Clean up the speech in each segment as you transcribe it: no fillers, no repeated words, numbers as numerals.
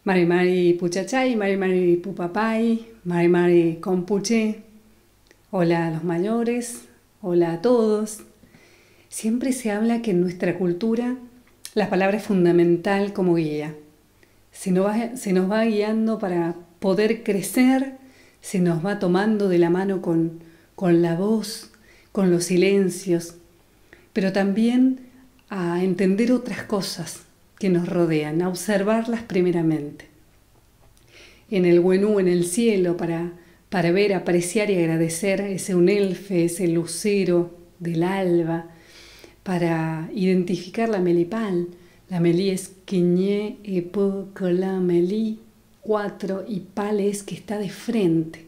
Mari Mari Puchachay, Mari Mari Pupapay, Mari Mari Compuche. Hola a los mayores, hola a todos. Siempre se habla que en nuestra cultura la palabra es fundamental como guía. Se nos va guiando para poder crecer, se nos va tomando de la mano con la voz, con los silencios, pero también a entender otras cosas que nos rodean, a observarlas primeramente. En el Wenú, en el cielo, para ver, apreciar y agradecer ese unelfe, ese lucero del alba, para identificar la melipal. La melí es quiñé, epo, colá, melí, 4, y pal es que está de frente.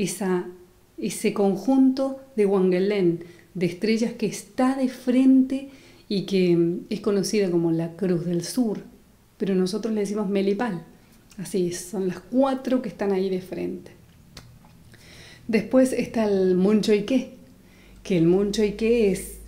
Ese conjunto de Wangelén, de estrellas que está de frente y que es conocida como la Cruz del Sur, pero nosotros le decimos melipal. Así es, son las 4 que están ahí de frente. Después está el Munchoique, que el Munchoique es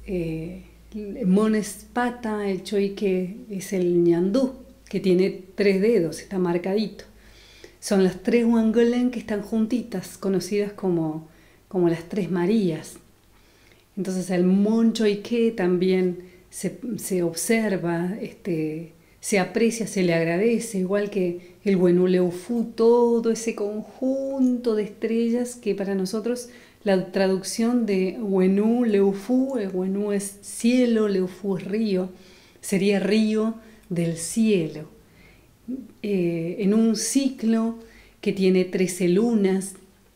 Mon es pata, el Choique es el ñandú, que tiene 3 dedos, está marcadito. Son las 3 Wangelén que están juntitas, conocidas como las 3 Marías. Entonces el Munchoique también se observa, se aprecia, se le agradece, igual que el Wenú Leufú, todo ese conjunto de estrellas que para nosotros la traducción de Wenú Leufú, Wenú es cielo, Leufú es río, sería río del cielo. En un ciclo que tiene 13 lunas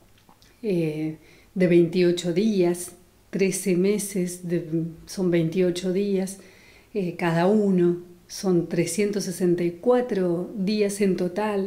de 28 días, 13 meses, son 28 días cada uno, son 364 días en total,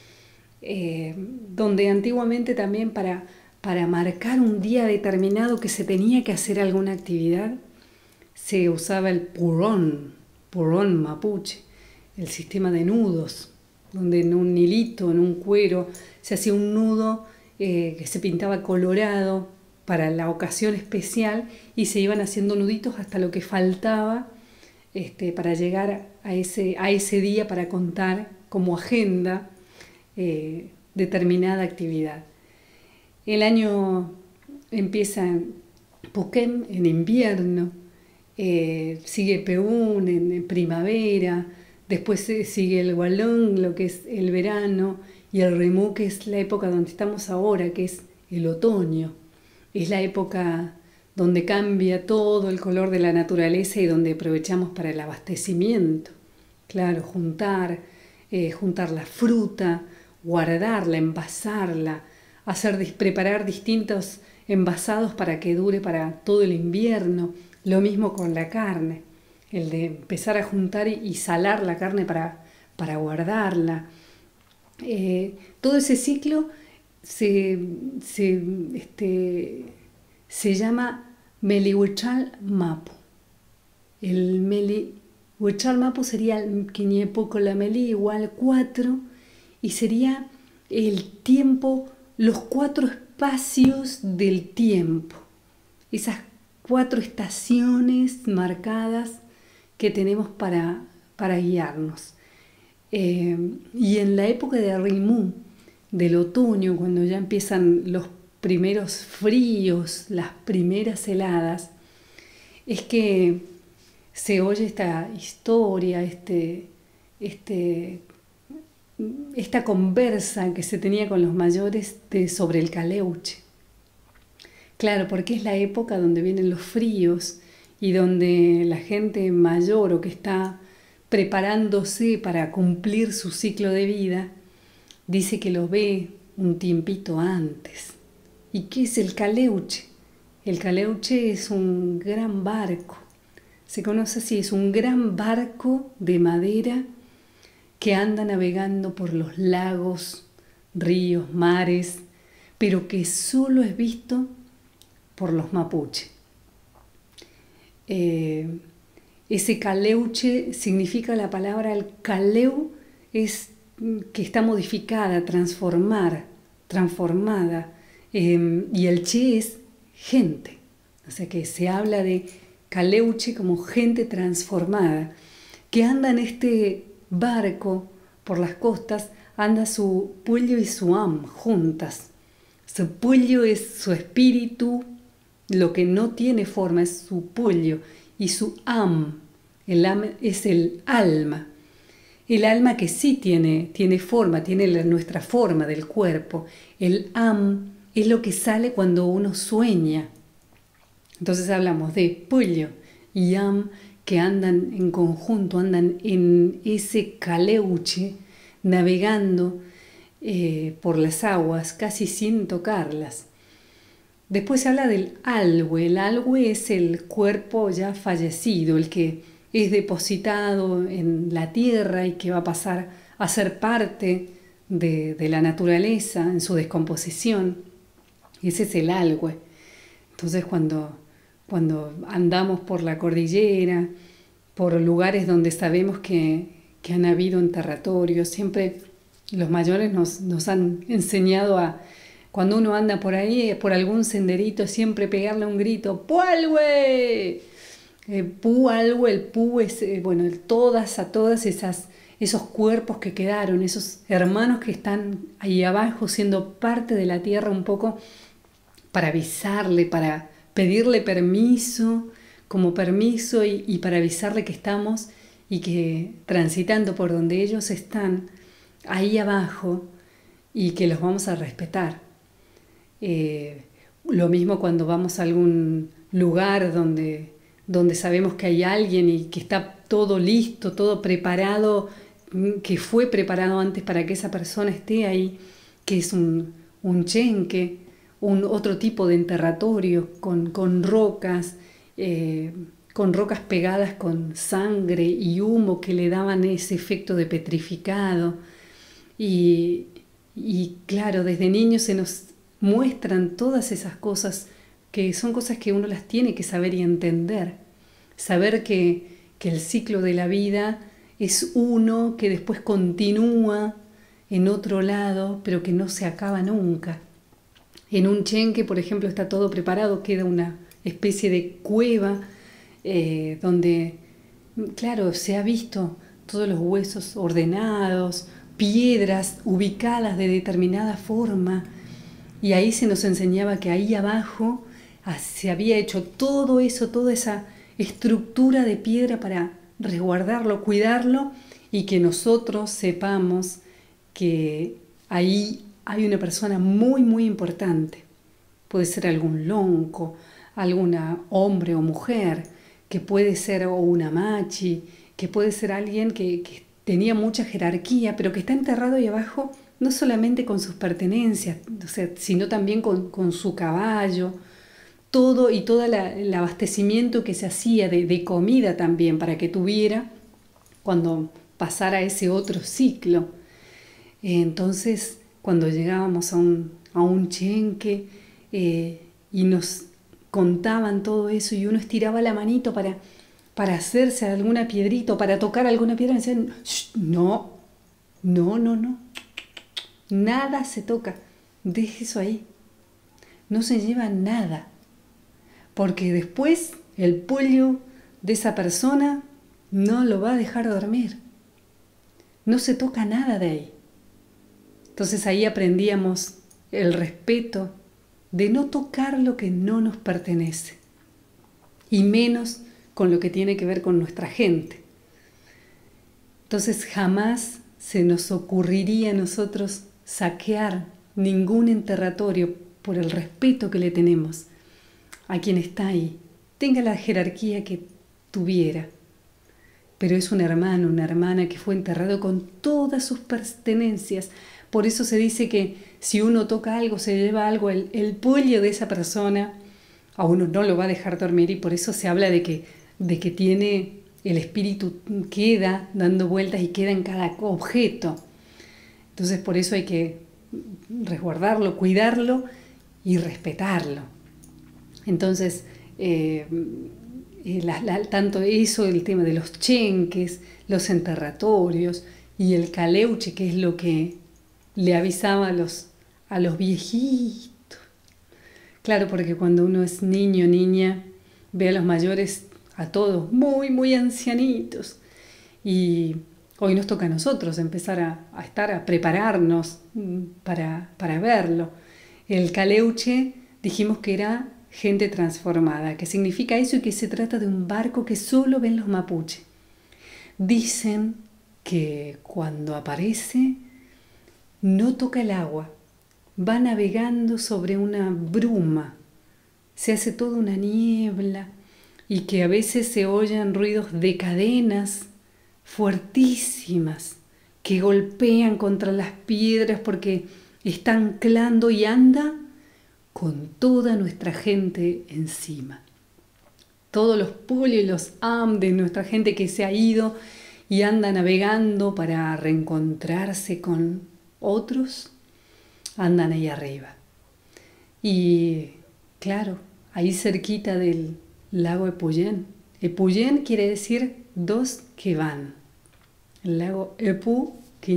donde antiguamente también para marcar un día determinado que se tenía que hacer alguna actividad, se usaba el purón mapuche, el sistema de nudos, donde en un hilito, en un cuero, se hacía un nudo que se pintaba colorado para la ocasión especial y se iban haciendo nuditos hasta lo que faltaba para llegar a ese día para contar como agenda determinada actividad. El año empieza en Puquem, en invierno, sigue Peún en primavera, después sigue el Walón, lo que es el verano, y el Remú, que es la época donde estamos ahora, que es el otoño. Es la época donde cambia todo el color de la naturaleza y donde aprovechamos para el abastecimiento. Claro, juntar la fruta, guardarla, envasarla, preparar distintos envasados para que dure para todo el invierno. Lo mismo con la carne, el de empezar a juntar y salar la carne para guardarla. Todo ese ciclo se llama Melihuichal Mapu. El Melihuichal Mapu sería el Quiñepoco la Meli igual 4 y sería el tiempo, los 4 espacios del tiempo. Esas 4 estaciones marcadas que tenemos para guiarnos. Y en la época de Rimú, del otoño, cuando ya empiezan los primeros fríos, las primeras heladas, es que se oye esta historia, esta conversa que se tenía con los mayores sobre el caleuche. Claro, porque es la época donde vienen los fríos y donde la gente mayor o que está preparándose para cumplir su ciclo de vida, dice que lo ve un tiempito antes. ¿Y qué es el caleuche? El caleuche es un gran barco, se conoce así, es un gran barco de madera que anda navegando por los lagos, ríos, mares, pero que solo es visto por los mapuche. Ese caleuche significa la palabra, el caleu es que está modificada, transformada, y el che es gente, o sea que se habla de caleuche como gente transformada, que anda en este barco por las costas anda su puello y su am juntas. Su puello es su espíritu, lo que no tiene forma es su puello, y su am, el am es el alma. El alma que sí tiene forma, tiene nuestra forma del cuerpo. El am es lo que sale cuando uno sueña. Entonces hablamos de puello y am que andan en conjunto, andan en ese caleuche, navegando por las aguas, casi sin tocarlas. Después se habla del algue. El algue es el cuerpo ya fallecido, el que es depositado en la tierra y que va a pasar a ser parte de la naturaleza en su descomposición. Ese es el algue. Entonces cuando andamos por la cordillera, por lugares donde sabemos que han habido enterratorios, siempre los mayores nos han enseñado a, cuando uno anda por ahí, por algún senderito, siempre pegarle un grito, ¡Pualhue! Pualhue, el pu es, todas esos cuerpos que quedaron, esos hermanos que están ahí abajo siendo parte de la tierra un poco, para avisarle, para pedirle permiso, como permiso y para avisarle que estamos y que transitando por donde ellos están, ahí abajo, y que los vamos a respetar. Lo mismo cuando vamos a algún lugar donde sabemos que hay alguien y que está todo listo, todo preparado, que fue preparado antes para que esa persona esté ahí, que es un chenque, otro tipo de enterratorio con rocas pegadas con sangre y humo que le daban ese efecto de petrificado. Y claro, desde niños se nos muestran todas esas cosas que son cosas que uno las tiene que saber y entender. Saber que el ciclo de la vida es uno que después continúa en otro lado, pero que no se acaba nunca. En un chenque, por ejemplo, está todo preparado, queda una especie de cueva donde, claro, se ha visto todos los huesos ordenados, piedras ubicadas de determinada forma, y ahí se nos enseñaba que ahí abajo se había hecho todo eso, toda esa estructura de piedra para resguardarlo, cuidarlo, y que nosotros sepamos que ahí hay una persona muy, muy importante. Puede ser algún lonco, alguna hombre o mujer, que puede ser o una machi, que puede ser alguien que tenía mucha jerarquía, pero que está enterrado ahí abajo no solamente con sus pertenencias, sino también con su caballo, todo y todo el abastecimiento que se hacía de comida también para que tuviera cuando pasara ese otro ciclo. Entonces, cuando llegábamos a un chenque y nos contaban todo eso y uno estiraba la manito para hacerse alguna piedrita o para tocar alguna piedra, me decían, no, nada se toca, deje eso ahí, no se lleva nada, porque después el pollo de esa persona no lo va a dejar dormir, no se toca nada de ahí. Entonces ahí aprendíamos el respeto de no tocar lo que no nos pertenece, y menos con lo que tiene que ver con nuestra gente. Entonces jamás se nos ocurriría a nosotros saquear ningún enterratorio por el respeto que le tenemos a quien está ahí, tenga la jerarquía que tuviera, pero es un hermano, una hermana que fue enterrado con todas sus pertenencias. Por eso se dice que si uno toca algo, se lleva algo, el pollo de esa persona a uno no lo va a dejar dormir, y por eso se habla de que tiene el espíritu, queda dando vueltas y queda en cada objeto. Entonces por eso hay que resguardarlo, cuidarlo y respetarlo. Entonces, tanto eso, el tema de los chenques, los enterratorios y el caleuche, que es lo que le avisaba a los viejitos. Claro, porque cuando uno es niño, niña, ve a los mayores, a todos, muy, muy ancianitos. Y Hoy nos toca a nosotros empezar a prepararnos para verlo. El Caleuche dijimos que era gente transformada, que significa eso y que se trata de un barco que solo ven los mapuche. Dicen que cuando aparece no toca el agua, va navegando sobre una bruma, se hace toda una niebla y que a veces se oyen ruidos de cadenas fuertísimas que golpean contra las piedras porque está anclando y anda con toda nuestra gente encima. Todos los pueblos y los am de nuestra gente que se ha ido y anda navegando para reencontrarse con otros, andan ahí arriba. Y claro, ahí cerquita del lago Epuyén. Epuyén quiere decir dos que van. El lago Epu,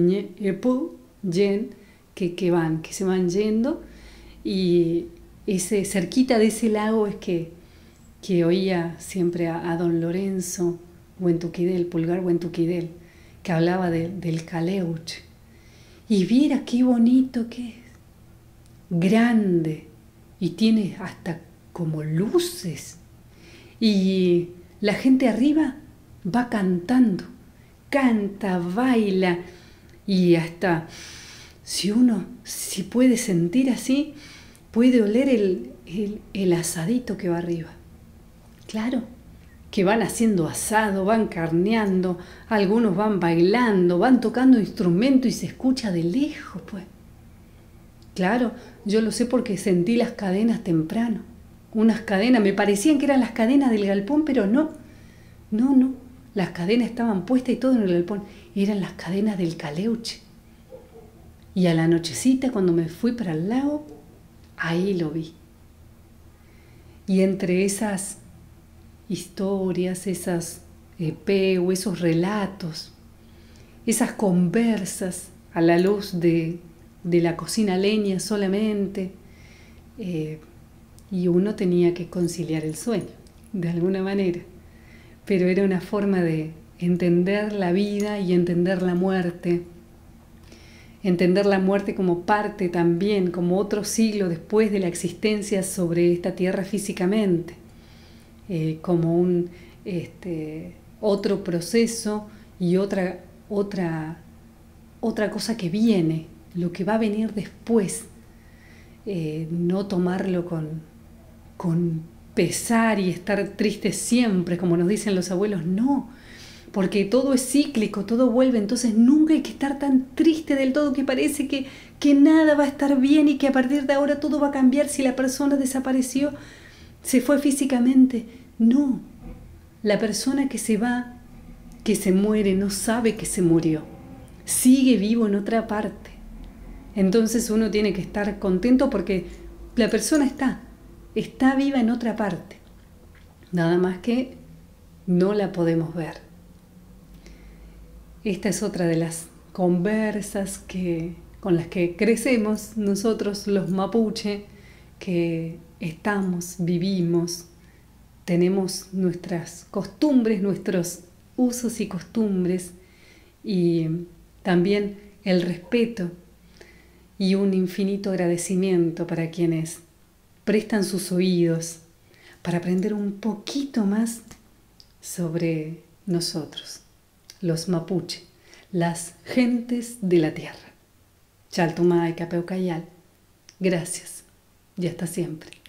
Yen, que van, que se van yendo. Y cerquita de ese lago es que oía siempre a don Lorenzo Huentuquidel, Pulgar Huentuquidel, que hablaba del Caleuche. Y viera qué bonito que es, grande, y tiene hasta como luces. Y la gente arriba va cantando, canta, baila, y hasta si puede sentir así, puede oler el asadito que va arriba. Claro, que van haciendo asado, van carneando, algunos van bailando, van tocando instrumentos y se escucha de lejos, pues. Claro, yo lo sé porque sentí las cadenas temprano. Unas cadenas, me parecían que eran las cadenas del galpón, pero no. Las cadenas estaban puestas y todo en el galpón. Eran las cadenas del Caleuche. Y a la nochecita, cuando me fui para el lago, ahí lo vi. Y entre esas historias, esas o esos relatos, esas conversas a la luz de la cocina a leña solamente, y uno tenía que conciliar el sueño, de alguna manera. Pero era una forma de entender la vida y entender la muerte como parte también, como otro siglo después de la existencia sobre esta tierra físicamente, como un otro proceso y otra cosa que viene, lo que va a venir después. No tomarlo con pesar y estar triste siempre, como nos dicen los abuelos, no, porque todo es cíclico, todo vuelve, entonces nunca hay que estar tan triste del todo que parece que nada va a estar bien y que a partir de ahora todo va a cambiar si la persona desapareció, se fue físicamente. No, la persona que se va, que se muere, no sabe que se murió, sigue vivo en otra parte. Entonces uno tiene que estar contento porque la persona está viva en otra parte, nada más que no la podemos ver. Esta es otra de las conversas con las que crecemos nosotros los mapuche, que vivimos, tenemos nuestras costumbres, nuestros usos y costumbres, y también el respeto y un infinito agradecimiento para quienes prestan sus oídos para aprender un poquito más sobre nosotros, los mapuche, las gentes de la tierra. Chaltumay, Capeucayal, gracias y hasta siempre.